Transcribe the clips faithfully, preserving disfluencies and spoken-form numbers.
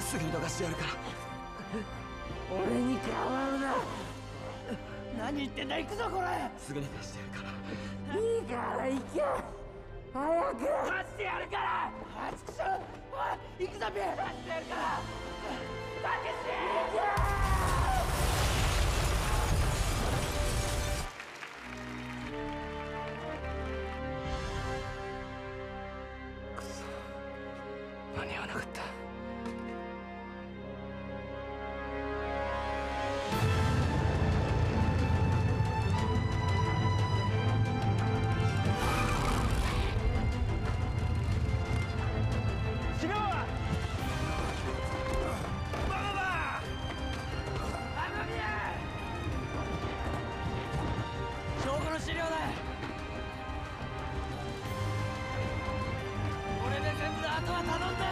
すぐにどかしてやるから。 俺に変わるな。何言ってんだ、行くぞこれ。 すぐに出してやるから。 いいから行け、早く出してやるから。あちくしょう、おい行くぞビー、出してやるからたけし。行け。 間に合わなかった。 違うわ。バカだ。雨宮。証拠の資料だ。これで全部あとは頼んだ。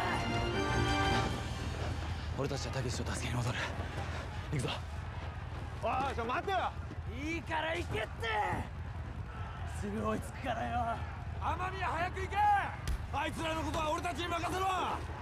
俺たちはたけしを助けに戻る。行くぞ。 おい、ちょ待てよ。 いいから行けって。すぐ追いつくからよ。 天宮早く行け。あいつらのことは俺たちに任せろ。